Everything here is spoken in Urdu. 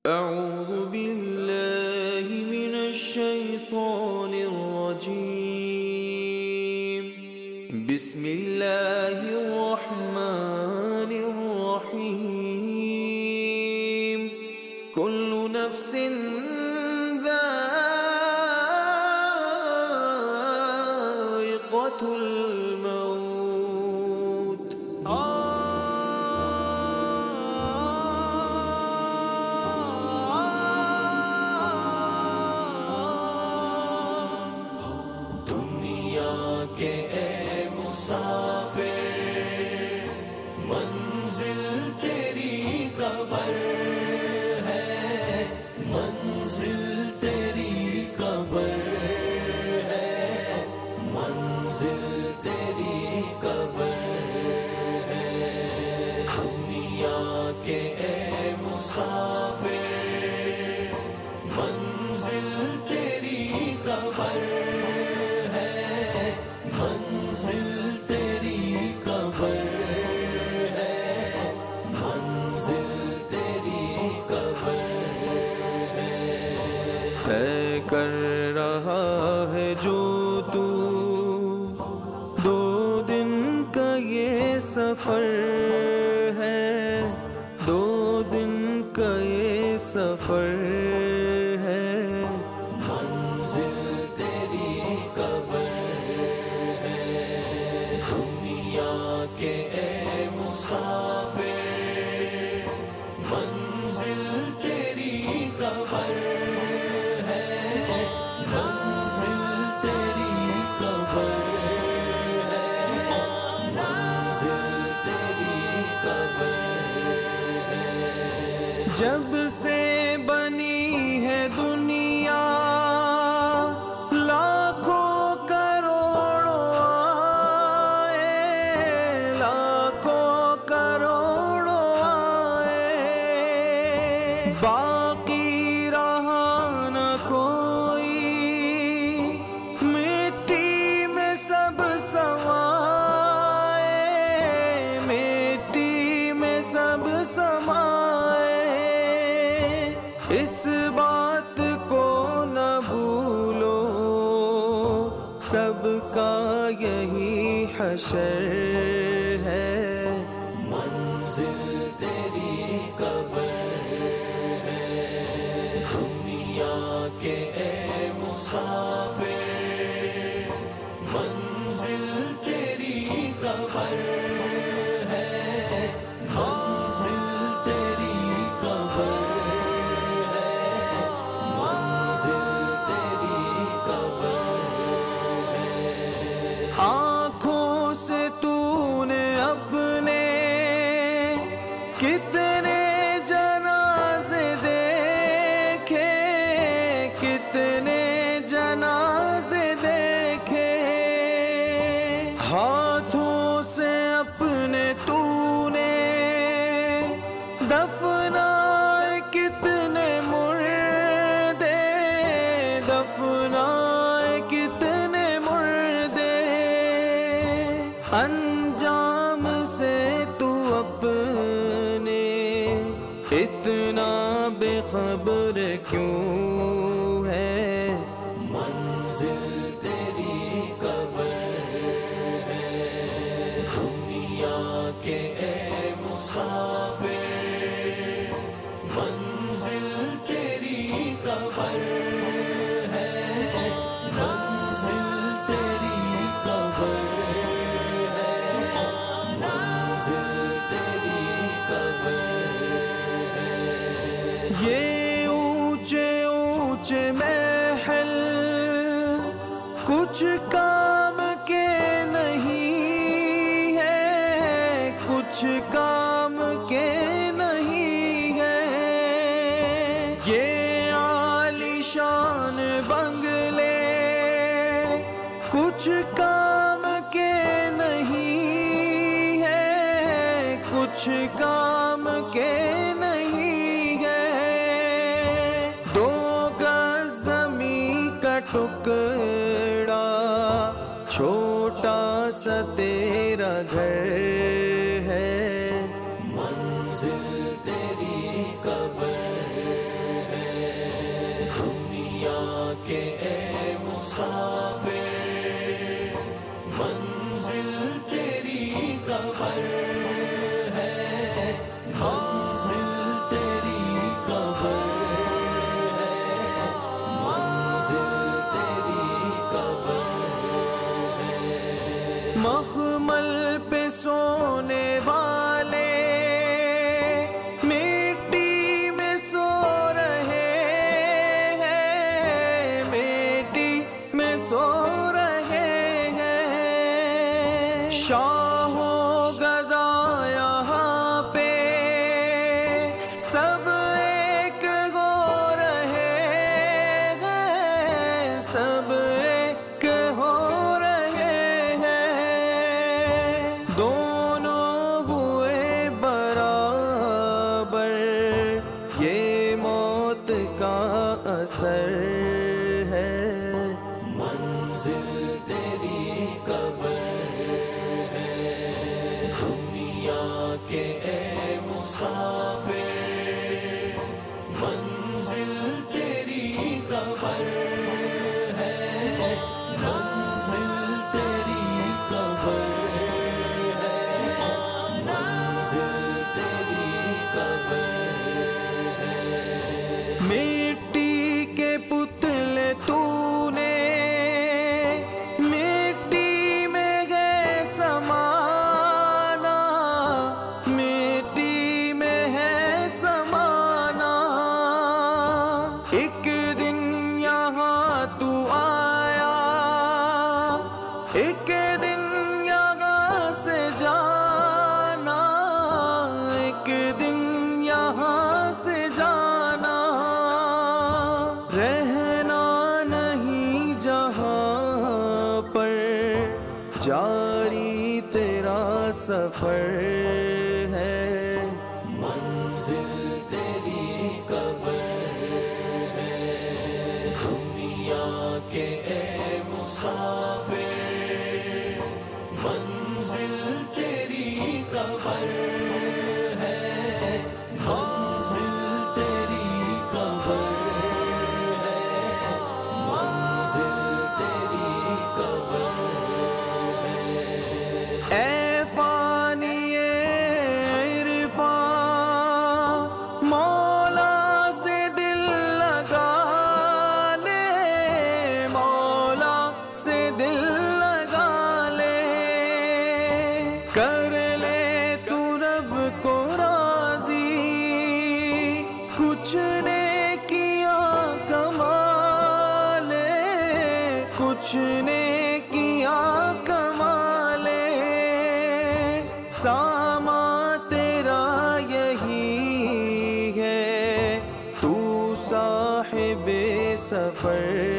أعوذ بالله من الشيطان الرجيم. بسم الله الرحمن الرحيم. كل نفس ذائقة الموت. کہ اے مسافر منزل تیری قبر ہے، منزل تیری قبر ہے، منزل تیری قبر ہے. دنیا کے اے مسافر منزل تیری قبر ہے، منزل تیری قبر ہے، منزل تیری قبر ہے. طے کر رہا ہے جو تو 2 دن کا یہ سفر ہے، 2 دن کا یہ سفر ہے. منزل تیری قبر ہے. دنیا کے اے مسافر منزل تیری قبر ہے، منزل تیری قبر ہے، منزل تیری قبر ہے. جب سے بنی ہے دنیا لاکھوں کروڑوں آئے، لاکھوں کروڑوں آئے، باقی رہا نہ کوئی، مٹی میں سب سمائے، مٹی میں سب سمائے. اس بات کو نہ بھولو سب کا یہی حشر ہے. منزل تیری قبر ہے. دنیا کے اے مسافر منزل تیری قبر ہے، منزل تیری قبر ہے، منزل تیری قبر ہے. آنکھوں سے تو نے اپنے کتنے جنازے دیکھے، کتنے جنازے دیکھے. ہاتھوں سے اپنے تو نے دفنائے کتنے مردے، دفنائے کتنے مردے. انجام سے تو اپنے اتنا بے خبر کیوں ہے. منزل تیری قبر ہے. دنیا کے اے مسافر منزل تیری قبر ہے، منزل تیری قبر ہے، منزل تیری قبر ہے. یہ اونچے اونچے محل کچھ کام کے نہیں ہے، کچھ کام کے نہیں ہے. یہ عالیشان بنگلے کچھ کام کے نہیں ہے، کچھ کام کے نہیں ہے. 2 گز زمین کا ٹکڑا چھوٹا سا تیرا گھر ہے. منزل تیری قبر دنیا کے اے مسافر منزل تیری قبر ہے، منزل تیری قبر ہے، منزل تیری قبر ہے۔ مخمل پہ سونے والے مٹی میں سو رہے ہیں، مٹی میں سو رہے ہیں، شاہ و گدا یہاں پہ سب ایک ہو رہے ہیں، سب ایک ہو رہے ہیں، دونوں ہوئے برابر، یہ موت کا اثر ہے، منزل تیری قبر ہے، دنیا کے اے مسافر منزل تیری قبر ہے، منزل تیری قبر ہے، منزل تیری قبر ہے۔ مٹی کے پتلے تو نے مٹی میں گئے سمانا، مٹی میں ہے سمانا، ایک دن یہاں تو آیا، ایک دن یہاں سے جانا، ایک دن یہاں سے جانا، رہنا نہیں جہاں پر، جاری تیرا سفر ہے، منزل تیری قبر ہے، دنیا کے اے مسافر منزل تیری قبر ہے، منزل تیری قبر ہے، منزل تیری قبر ہے۔ اے فانی عرفان مولا سے دل لگا لے، مولا سے دل لگا لے، کر لے تو رب کو راضی، کچھ نے کیا کمالے، کچھ نے کیا کمالے، ساما تیرا یہی ہے، تو صاحب سفر